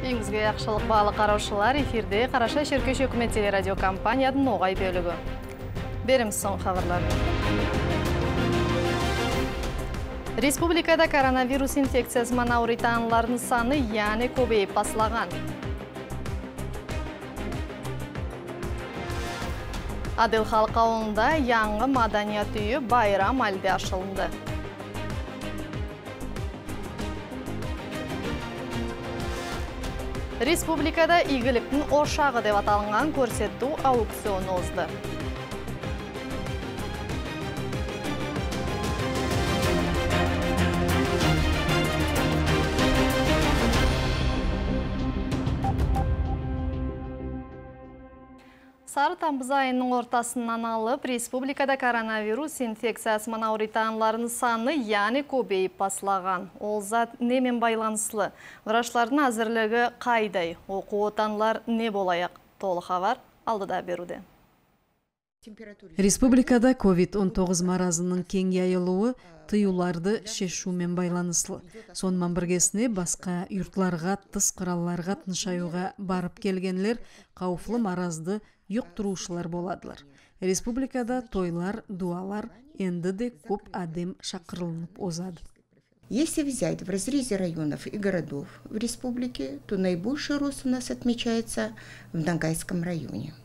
Үйіңізге яқшылық балы қараушылар, эфирде Қараша Шеркеш өкімет телерадио компанияның Ноғай бөлігі. Беріміз соң хабарлар. Республикада коронавирус инфекциясымен ауыртанлардың саны яны көбейіп басылаған. Адыл халық ауылында яңғы маданият үйі байрам әлде ашылынды. Республикада игіліктің ошағы деп аталынған көрсету аукцион озды. Сары тамыз айының ортасынан алып, республикада коронавирус инфекциясымен ауыртанлардың саны яны көбейіп басылаған. Ол зат немен байланыслы? Врачлардың әзірлігі қайдай? Оқу отанлар не болайық? Толы хабар алдыда беруде. Республикада COVID-19 маразының кең яйылуы тыюларды шешумен байланыслы. Сонымен біргесіне басқа юртларға, тыс қыралларға тыншаюға барып келгенлер қауыфлы маразды юқтырушылар боладылар. Республикада тойлар, дуалар енді де көп адем шақырылынып озады. Если взять в разрезе районов и городов в республике, то наибольший рост у нас отмечается в Ногайском районе.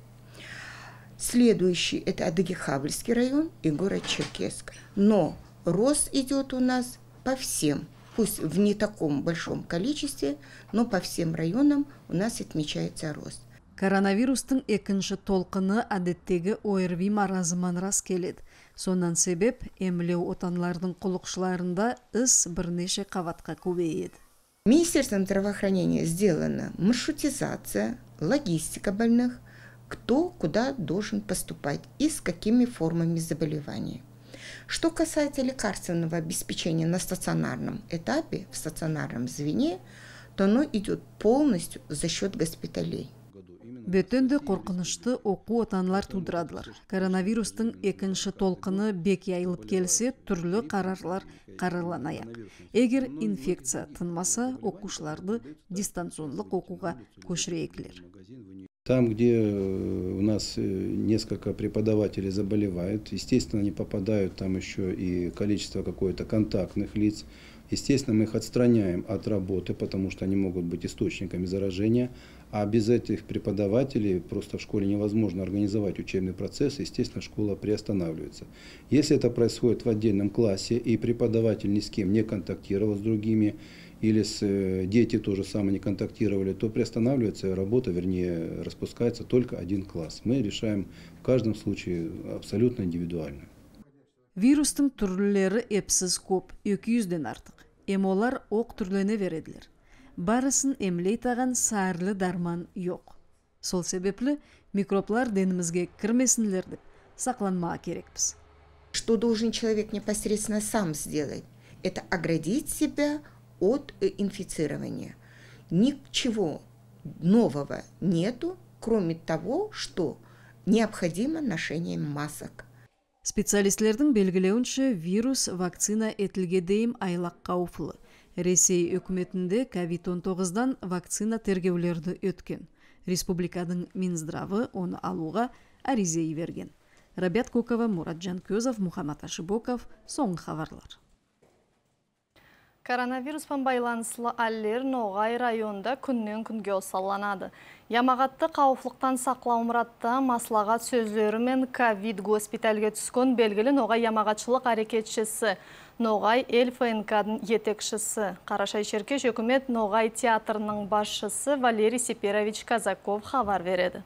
Следующий – это Адыгехавльский район и город Черкесск. Но рост идет у нас по всем, пусть в не таком большом количестве, но по всем районам у нас отмечается рост. Коронавирустың екінші толқыны әдеттегі ОРВИ маразыман рас келеді. Сонан себеп, емлеу отанлардың құлықшыларында іс бірнеше қаватқа көбейеді. Министерством здравоохранения сделана маршрутизация, логистика больных, кто куда должен поступать и с какими формами заболевания. Что касается лекарственного обеспечения на стационарном этапе, в стационарном звене, то оно идет полностью за счет госпиталей. Бөтенді қорқынышты оқу отанлар тудырадылар. Коронавирустың екінші толқыны бек яйылып келсе, түрлі қарарлар қарарланаяқ. Егер инфекция тынмаса, оқушыларды дистанционлық оқуға көшірейкілер. Там, где у нас несколько преподавателей заболевают, естественно, они попадают, там еще и количество какое-то контактных лиц. Естественно, мы их отстраняем от работы, потому что они могут быть источниками заражения. А без этих преподавателей просто в школе невозможно организовать учебный процесс, естественно, школа приостанавливается. Если это происходит в отдельном классе, и преподаватель ни с кем не контактировал с другими, или дети тоже самое не контактировали, то приостанавливается работа, вернее, распускается только один класс. Мы решаем в каждом случае абсолютно индивидуально. Вирустың түрлері епсіз көп, 200-ден артық. Олар оқ түрлене вереділер. Барысын емлей таған сарылы дарман жоқ. Сол себеплі микроблар денімізге кірмесінлер деп сақланмаға керекпіз. Что должен человек непосредственно сам сделать? Это оградить себя от инфицирования. Ничего нового нету, кроме того, что необходимо ношение масок. Специалистлердің белгілеуінше вирус вакцина етілге дейім айлақ қауыфлы. Ресей өкіметінде COVID-19-дан вакцина тергеулерді өткен. Республикадың Минздравы оны алуға аризей берген. Рабят Кокова, Муратжан Көзов, Мухаммад Ашибоков, соңғы хабарлар. Коронавируспен байланыслы әллер Ноғай районда күннен күнге осалланады. Ямағатты қауыфлықтан сақлау мұратта маслағат сөзлері мен ковид госпитальге түскен белгілі Ноғай ямағатшылық әрекетшісі, Ноғай ЛФНК-дың етекшісі, Қарашай Шеркеш өкімет Ноғай театрының басшысы Валерий Сеперович Казаков хабар береді.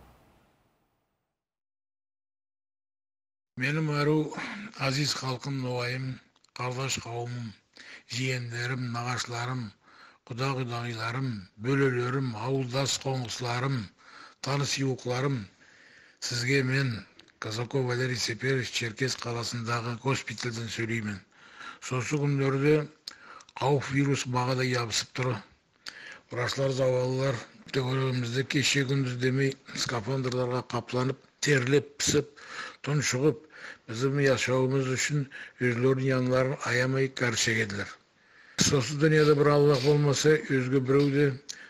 Менің әру азиз халқым Ноғайым, қардаш қауымым, жиендерім, нағашларым, құда-құдағиларым, бөлелерім, ауылдас қоңғысларым, таныс юқларым, сізге мен Казаков Валерий Сеперович Черкес қаласындағы госпитальден сөйлеймін. Сосы күндерде қауіп вирус бағада ябысып тұры. Врачлар, завалылар төңірегімізді кеше күндіз демей скафандрларға қапланып, терлеп, пісіп, тұншығып, bizim yaşamımız için özlerinin yanlarını ayamayı karşı edilirler. Sosyal dünyada bir Allah olmasa özgü bireyde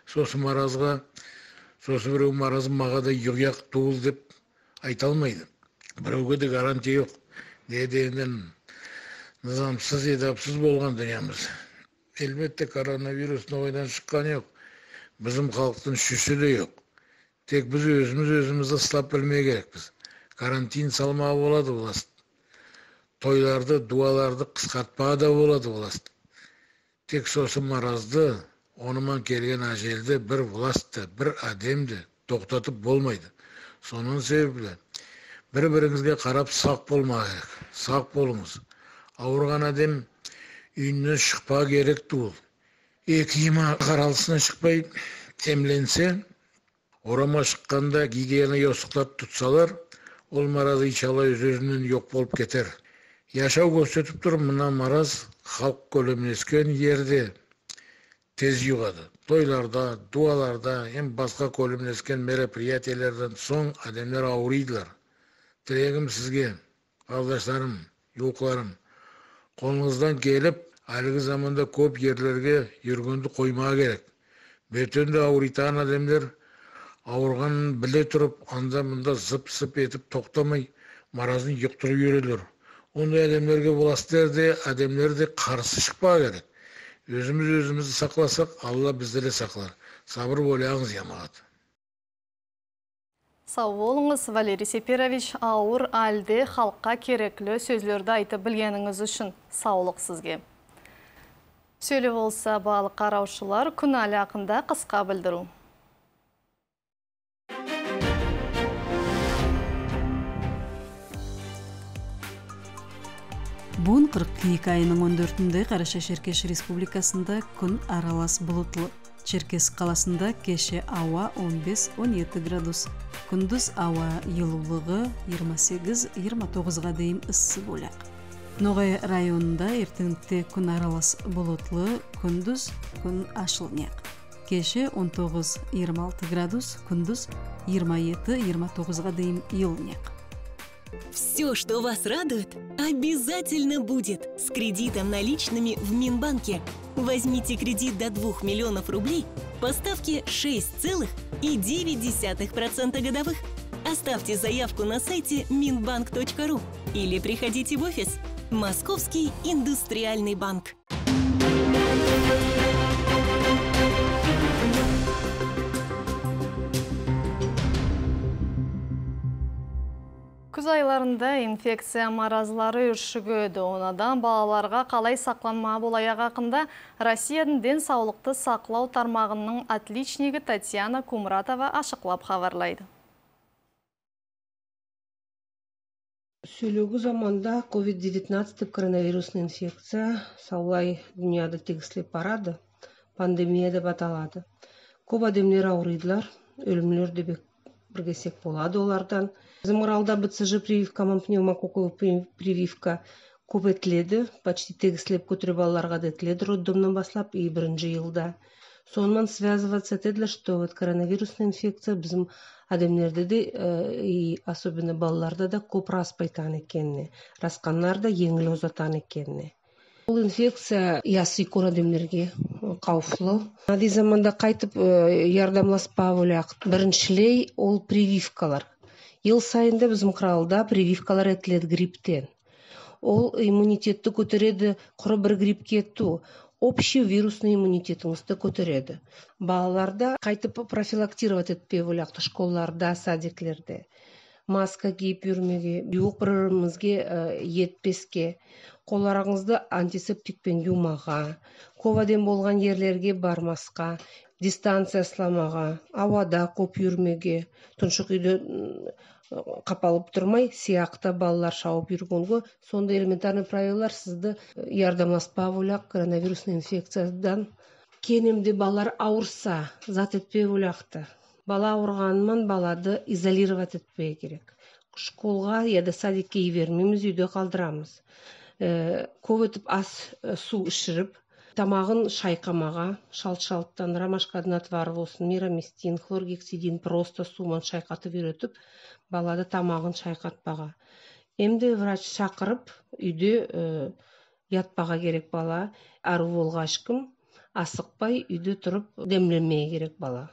сосын маразға, сосын біреу маразы мағада юғяқ туыл деп айта алмайды. Біреуге де гарантия жоқ. Дедеңден нызамсыз, едапсыз болған дүниямыз. Әлбетте коронавирус ойдан шыққан жоқ. Bizim халықтың шүші де жоқ. Тек біз өзімізді ыстап білмей керекпіз. Карантин салмағы болады боласыз. Тойларды, дуаларды қысқартпаға да болады боласыз. Тек сосын маразды, онымен келген ажелді бір властты, бір адемді тоқтатып болмайды. Соның себебі бір-біріңізге қарап сақ болмақ керек. Сақ болыңыз. Ауырған адем үйінен шықпа керек туыл. Екі ема қаралысынан шықпай емленсе, орама шыққанда гигиена йосықтап тұтсалар, ол маразы ичала өзінен жоқ болып кетер. Яшау көрсетіп тұр, мына мараз халық көлемлескен ерде тез юғады. Тойларда, дуаларда, басқа көлемлескен мероприятиялардан соң адамдар ауырыйдылар. Тілегім сізге, алдаштарым, юқларым, қолыңыздан келіп, әлгі заманда көп ерлерге жүргенді қоймаға керек. Бетенде ауыритан адамдар ауырғанын біле тұрып, анда-мында зып-зып етіп тоқтамай, маразын жұқтырып жүрелер. Ондай адамдарға боластырды, адамдарды қарсы шықпа керек. Өзімізді сақласақ, Алла бізді де сақлар. Сабыр болаңыз, ямағат. Сау болыңыз, Валерий Сеперович, ауыр әлде халыққа кереклі сөзлерді айтып білгеніңіз үшін саулық сізге. Сөйле болса, балық қараушылар күн әлі ақында қысқа білдіру. Бұн 42 айының 14-інде Қараша-Шеркеш Республикасында күн аралас бұлытлы. Черкес қаласында кеше ауа 15-17 градус. Күндіз ауа елулығы 28-29-ға дейін ыссы боляқ. Ноғай районында ертеңте күн аралас бұлытлы, күндіз күн ашылняқ. Кеше 19-26 градус, күндіз 27-29-ға дейін елняқ. Все, что вас радует, обязательно будет с кредитом наличными в Минбанке. Возьмите кредит до 2 миллионов рублей по ставке 6,9% годовых. Оставьте заявку на сайте minbank.ru или приходите в офис. Московский индустриальный банк. Күз айларында инфекция маразлары үршігеді. Онадан балаларға қалай сақланма болаяқ ақында Россияның ден саулықты сақлау тармағының отличнигі Татьяна Кумратова ашықлап хабарлайды. Сөйлеугі заманда COVID-19 коронавирусный инфекция саулай дүнияда тегіслеп барады, пандемия деп аталады. Көп адамдар ауырыдылар, өлімлер де біргесек болады олардан. Замыралда БЦЖ прививка, пневмококкалық прививка көп етіледі, почти тегіслеп көтірі балаларға да етіледі роддомнан баслап и бірінші жылда. Сонымен связываться етеді, что коронавирусный инфекция біздің адамдарды да и особенно балаларда да көп распайтан екеніне, расқанлар да еңіл озатан екеніне. Бұл инфекция ясы көр адамдерге қауіпсілі. Нади заманда қайтып ярдамласпа бөлек. Біріншілей ол прививкалар. Ел сайында біздің қыралда прививкалар етіледі грипптен. Ол иммунитетті көтереді, құры бір грипп кетті. Общий вирусный иммунитетіңізді көтереді. Балаларда қайтып профилактировать етпе бөлек школаларда, садиклерде. Маска киіп жүрмеге, юқ бірімізге етпеске, қоларыңызды антисептикпен юмаға, коваден болған ерлерге бармасқа, дистанция сыламаға, ауада көп жүрмеге, тұншық үйде қапалып тұрмай, сияқта балалар шауып жүргенге, сонда элементарный правилар сізді ярдамласпа бөлек коронавирусный инфекциядан. Кенемде балалар ауырса, зат етпе бөлекті. Бала ауырғанымен балады изолировать етпей керек. Школға яда садикке вермейміз, үйде қалдырамыз. Көп өтіп ас су ішіріп, тамағын шайқамаға, шалт-шалттан ромашкадан отвары болсын, мирамистин, хлоргексидин просто сумен шайқатып үйретіп, балады тамағын шайқатпаға. Емде врач шақырып, үйде ятпаға керек бала, ару болғашқым, асықпай үйде тұрып демленмей керек бала.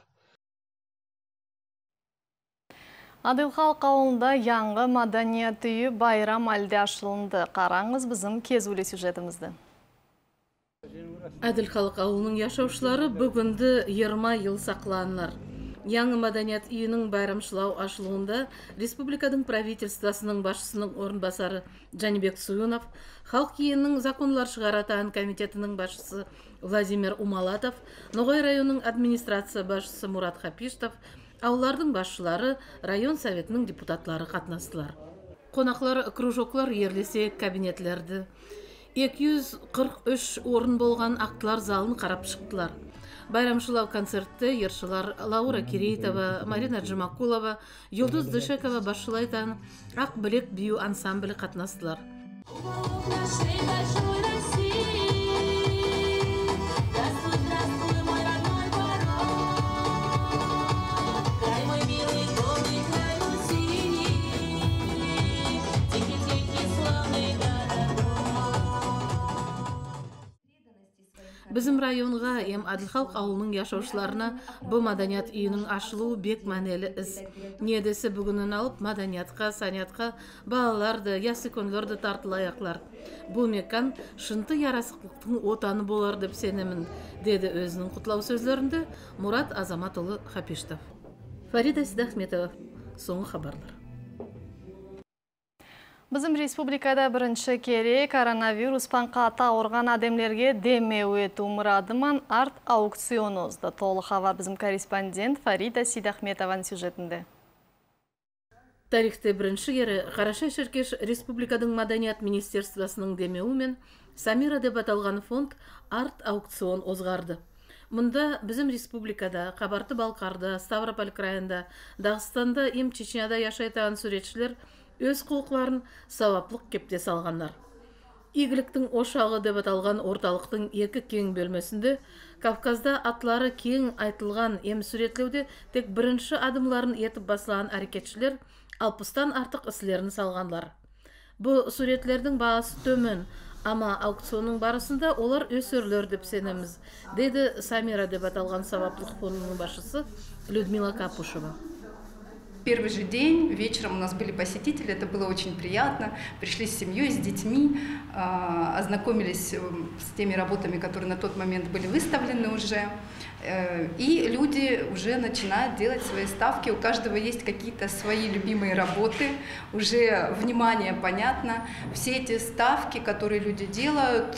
Адылхалк ауылында яңғы маданият үйі байрам алды ашылынды. Қараңыз біздің кезулі сюжетімізді. Адылхалк ауылының яшаушылары бүгінді 20 ел сақланылар. Яңы маданият үйінің байрамшылау ашылуында республикадың правительствосының башысының орынбасары Жанибек Суюнов, халық киенінің законлар шығаратан комитетінің башысы Владимир Умалатов, Ноғай районының администрация башысы Мурат Хапиштов, аулардың басшылары, район советінің депутатлары қатынастылар. Қонақлар кружоклар ерлесе кабинетлерді. 243 орын болған актылар залын қарап шықтылар. Байрамшылау концертті ершылар Лаура Кирейтова, Марина Джимакулова, Юлдыз Дышекова басшылайтан ақ білек бию ансамблі қатынастылар. Bizim районға ем Адылхалк ауылының яшаушыларына бұл маданият үйінің ашылуы бек мәнелі іс. Недесі бүгінін алып маданиятқа, саниятқа балаларды, ясыкөнлерді тартылаяқлар. Бұл мекан шынты ярасықлықтың отаны болар деп сенемін, деді өзінің құтлау сөзлерінде Мурат Азаматұлы Хапиштов. Фарида Сидахметова, соңғы хабарлар. Bizim республикада бірінші кере коронавируспан қата ауырған адамлерге демеу ету мұрадыман арт аукционозды. Толы хабар bizim корреспондент Фарида Сидахметованың сюжетінде. Тарихте бірінші кері Қараша Шеркеш республикадың маданият министерствосының демеуімен Самира деп аталған фонд арт аукцион озғарды. Мұнда bizim республикада, Қабарты Балқарда, Ставрополь крайында, Дағыстанда, Чечняда яшайтаған суретшілер өз құлықларын сауаплық кепте салғандар. Игіліктің ошағы деп аталған орталықтың екі кең бөлмесінде Кавказда атлары кең айтылған суретлеуде тек бірінші адымларын етіп басылған әрекетшілер 60-тан артық ісілерін салғандар. Бұл суретлердің бағасы төмен, ама аукционның барысында олар өсірлер деп сенеміз, деді Самира деп аталған сауаплық фондының басшысы Людмила Капушева. Первый же день, вечером у нас были посетители, это было очень приятно. Пришли с семьей, с детьми, ознакомились с теми работами, которые на тот момент были выставлены уже. И люди уже начинают делать свои ставки. У каждого есть какие-то свои любимые работы. Уже внимание понятно. Все эти ставки, которые люди делают,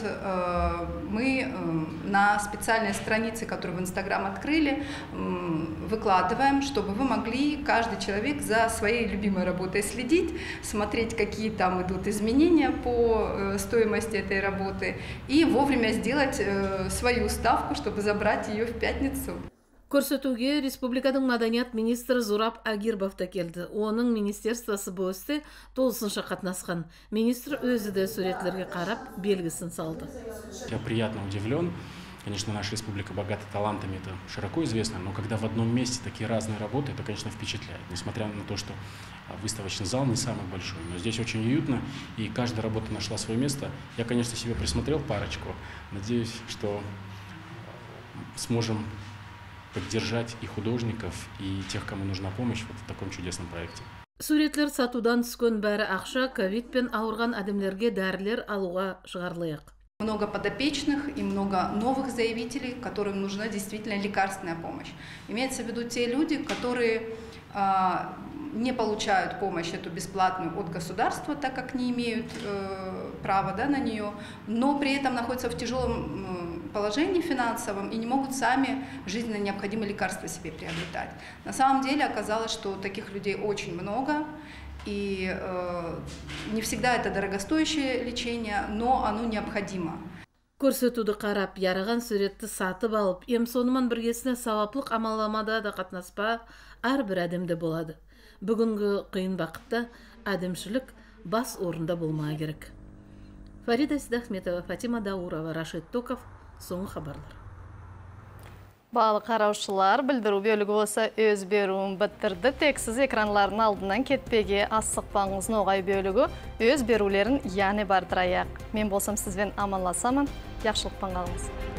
мы на специальной странице, которую в Инстаграм открыли, выкладываем, чтобы вы могли, каждый человек, за своей любимой работой следить, смотреть, какие там идут изменения по стоимости этой работы, и вовремя сделать свою ставку, чтобы забрать ее в пятницу. Көрсетуге республикадың маданият министрі Зураб Агирбов та келді. Оның министерствосы бұл істе толысынша қатынасқан. Министр өзі де суретлерге қарап белгісін салды. Я приятно удивлен. Конечно, наша республика богата талантами, это широко известно, но когда в одном месте такие разные работы, это, конечно, впечатляет. Несмотря на то, что выставочный зал не самый большой, но здесь очень уютно, и каждая работа нашла свое место. Я, конечно, себе присмотрел парочку. Надеюсь, что сможем поддержать и художников, и тех, кому нужна помощь в таком чудесном проекте. Суретлер сатудан түскөн бәрі ақша ковидпен ауырған адамдерге дәрілер алуға шығарылайық. Много подопечных и много новых заявителей, которым нужна действительно лекарственная помощь. Имеется в виду те люди, которые не получают помощь эту бесплатную от государства, так как не имеют права на нее, но при этом находятся в тяжелом положении финансовом и не могут сами жизненно необходимые лекарства себе приобретать. На самом деле оказалось, что таких людей очень много, и не всегда это дорогостоящее лечение, но оно необходимо. Көрсетуді қарап, яраған суретті сатып алып, сонымен біргесіне сауаплық амалламада да қатынаспа әрбір әдемде болады. Бүгінгі қиын бақытта әдемшілік бас орында болмай керек. Фарида Сидахметова, Фатима Даурова, Рашид Токов, соңғы хабарлар. Балы қараушылар, білдіру бөлігі болса өз беруін біттірді. Тексіз экранларын алдынан кетпеге асықпаңыз ноғай бөлігі өз берулерін яны бардыраяқ. Мен болсам сізбен аманласамын. Яқшылықпан қалыңыз.